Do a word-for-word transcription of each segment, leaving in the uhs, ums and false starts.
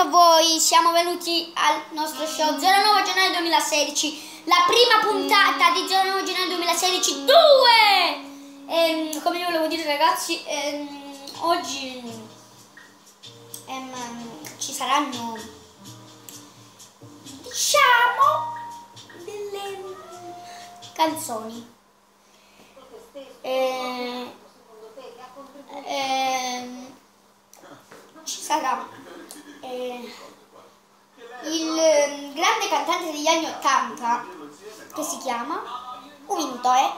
a voi, siamo venuti al nostro show zero nove gennaio duemilasedici, la prima puntata di zero nove gennaio duemilasedici due! Ehm, come vi volevo dire ragazzi, ehm, oggi ehm, ci saranno, diciamo, delle canzoni. Eh, ehm, ci sarà eh, il eh, grande cantante degli anni ottanta che si chiama Un minuto, eh.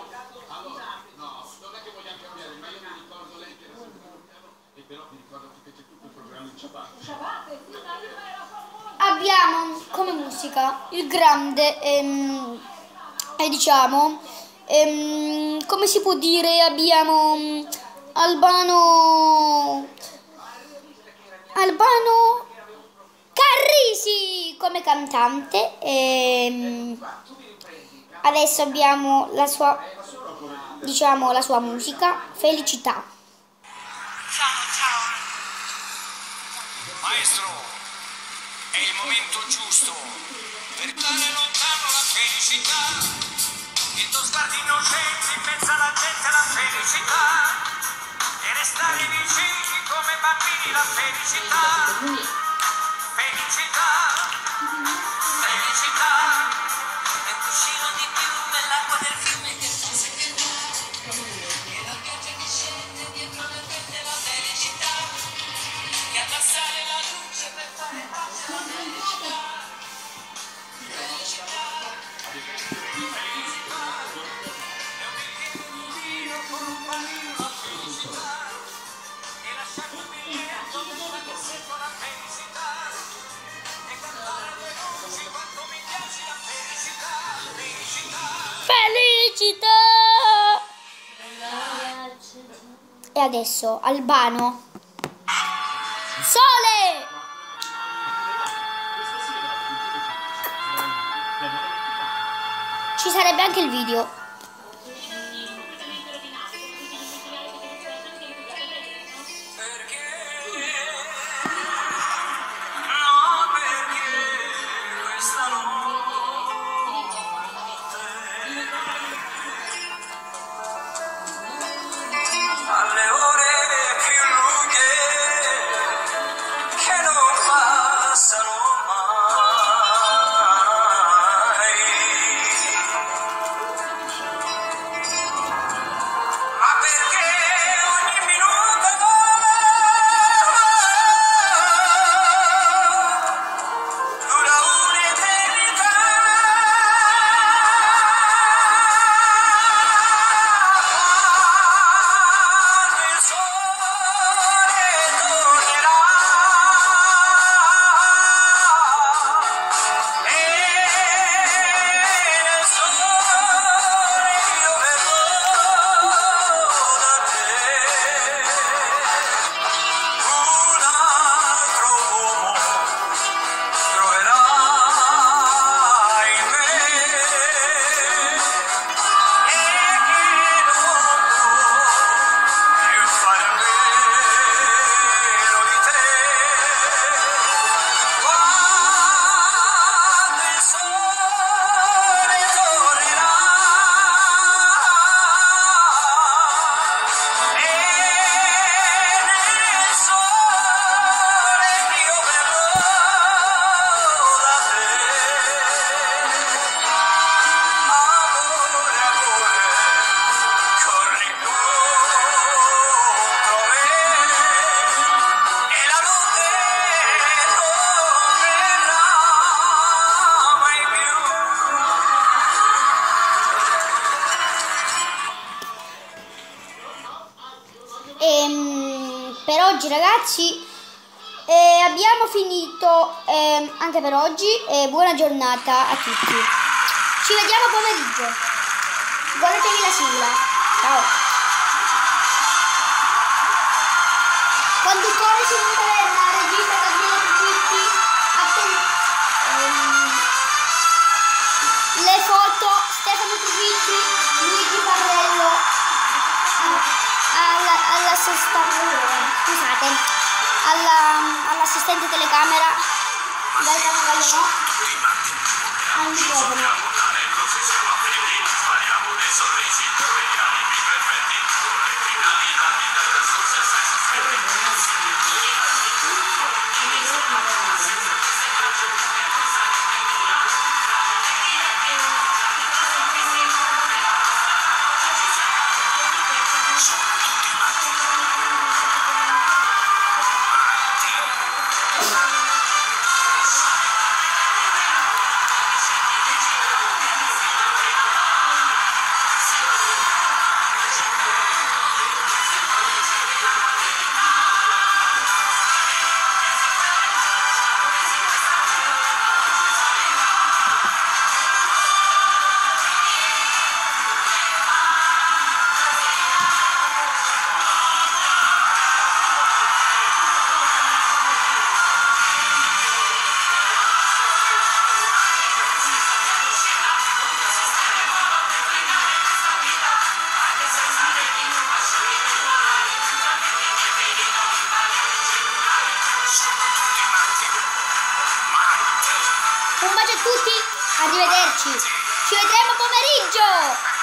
Abbiamo come musica il grande ehm, e diciamo ehm, come si può dire, abbiamo um, Albano Albano Carrisi come cantante. E adesso abbiamo la sua, diciamo, la sua musica, Felicità. Ciao, ciao. Maestro, è il momento giusto per dare lontano la felicità. Il tuo sguardo innocente pensa alla gente alla felicità e restare vicini come bambini la felicità. Felicità, felicità, è un cuscino di più nell'acqua del fiume che passa e che va, e la pioggia che scende dietro le tende la felicità, che abbassare la luce per fare pace alla felicità. Felicità, felicità, è un bicchiere con un panino la felicità, e lasciare un biglietto dove che sento la felicità. Felicità! E adesso Albano Sole! Ci sarebbe anche il video. Alle ore più lunghe che non passano mai, ma perché ogni minuto dura un'eternità. Ehm, per oggi ragazzi eh, abbiamo finito ehm, anche per oggi e buona giornata a tutti. Ci vediamo pomeriggio. Godetevi la sigla. Ciao. Conduttore Simone Taverna, regista Gabriele Piccitti, ehm, le foto Stefano Truffici, Luigi Parrello, alla, alla scusate, alla, all'assistente telecamera Dai, Cannavale no. Al microfono. Un bacio a tutti, arrivederci, ci vedremo pomeriggio!